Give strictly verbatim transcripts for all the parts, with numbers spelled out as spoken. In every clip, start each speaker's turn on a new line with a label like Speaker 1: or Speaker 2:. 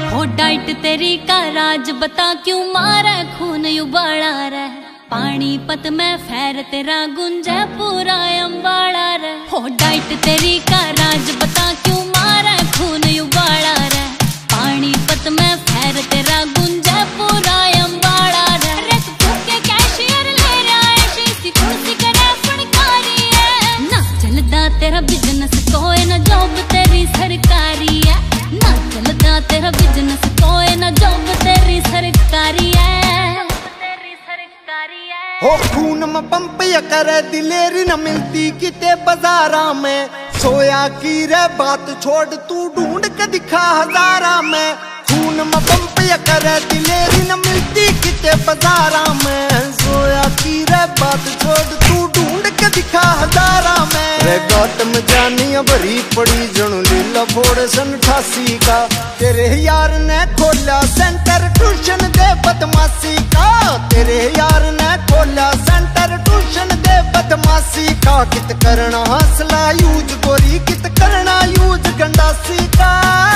Speaker 1: हो डाइट तेरी का राज बता क्यों मारा खून उबाला रे। पानीपत में फैर तेरा गुंजा पूरा अम्बाड़ा रे। हो डाइट तेरी का राज बता क्यों मारा खून उबाला रे। पानीपत में फैर तेरा गुंजा पूरा अम्बाड़ा रे। रे तू भूखे कैशियर ले रहा है शीसी कुर्सी करे फनकारी है। ना चलदा तेरा बिजनेस कोई ना जॉब तेरी सरकारी है। ना चलदा तेरा बिजनेस कोई ना जॉब तेरी सरकारी है।
Speaker 2: हो खून में पंप या करे दिलेरी न मिलती किते बाजारा में। सोया की रे बात छोड़ तू ढूंढ के दिखा हजारा में। खून में पंप या करे दिलेरी न मिलती किते बाजारा में। सोया की रे बात छोड़ तू ढूंढ के दिखा हजारा में। रे गौतम जानिया भरी पड़ी जणु लीला फोड़ सन अठासी का। तेरे यार ने खोला सेंटर ट्यूशन दे बदमाशी का। तेरे यार ने खोला सेंटर ट्यूशन दे बदमाशी का। कित करना हौसला यूज गोरी कित करना यूज गंडासी का।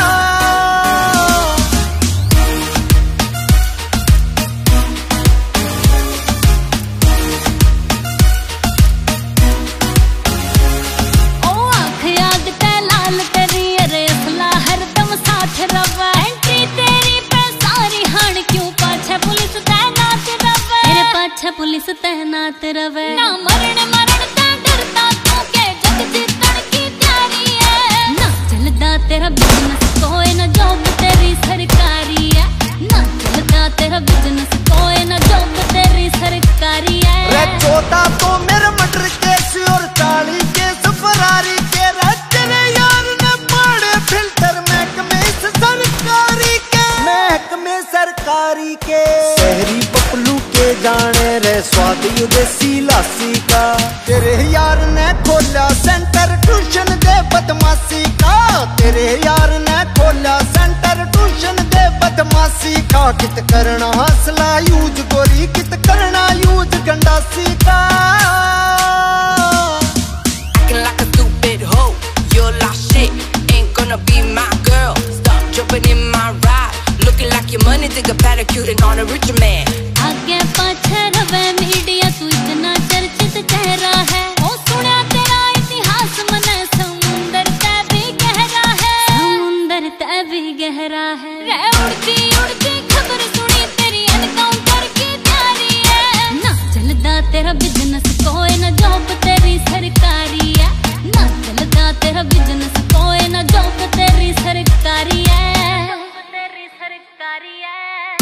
Speaker 1: पुलिस तैनात रवे ना मरण मरण ता डरता तू के जग जीतन की तैयारी है। ना चलदा तेरा बिजनेस कोई ना जॉब तेरी सरकारी है। ना चलदा तेरा बिजनेस कोई ना जॉब तेरी सरकारी है।
Speaker 2: रे चौथा तो मेरे मटर केस और चाली केस फरारी के। तेरे यार ने पाड़े फिल्टर महकमे इस सरकारी के। महकमे सरकारी के शहरी पपलू के जाने रे स्वाद देसी लासी का। तेरे यार ने खोला सेंटर ट्यूशन दे बदमाशी का। तेरे यार ने खोला सेंटर ट्यूशन दे बदमाशी का। कित करना हौसला यूज गोरी कित करना यूज गंडासी का।
Speaker 3: Acting like a stupid hoe, you're lost shit, ain't gonna be my girl. Stop jumping in my ride, looking like your money, take a pedicure and on a richer man.
Speaker 1: आगे पाछे रवे media तू इतना चर्चित चेहरा है। ओ सुना तेरा इतिहास मने समुंदर ते भी गहरा है। समुंदर ते भी गहरा है। रे उड़ती उड़ती खबर सुनी तेरी एनकाउंटर की तैयारी है। ना चलदा तेरा बिजनेस कोई ना जॉब तेरी सरकारी है। ना चलदा तेरा बिजनेस कोई ना जॉब तेरी सरकारी है। तेरी सरकारी है।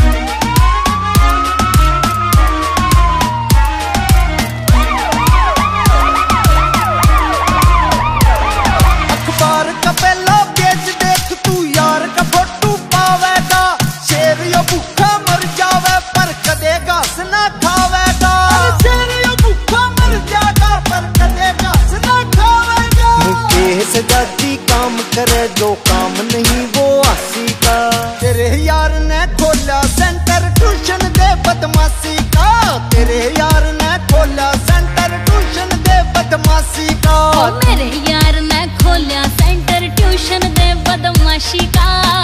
Speaker 2: जाती काम करे जो काम नहीं वो आसी का। तेरे यार ने खोला सेंटर ट्यूशन दे बदमाशी का। तेरे यार ने खोला सेंटर ट्यूशन दे बदमाशी का।
Speaker 1: मेरे यार ने खोला सेंटर ट्यूशन दे बदमाशी का।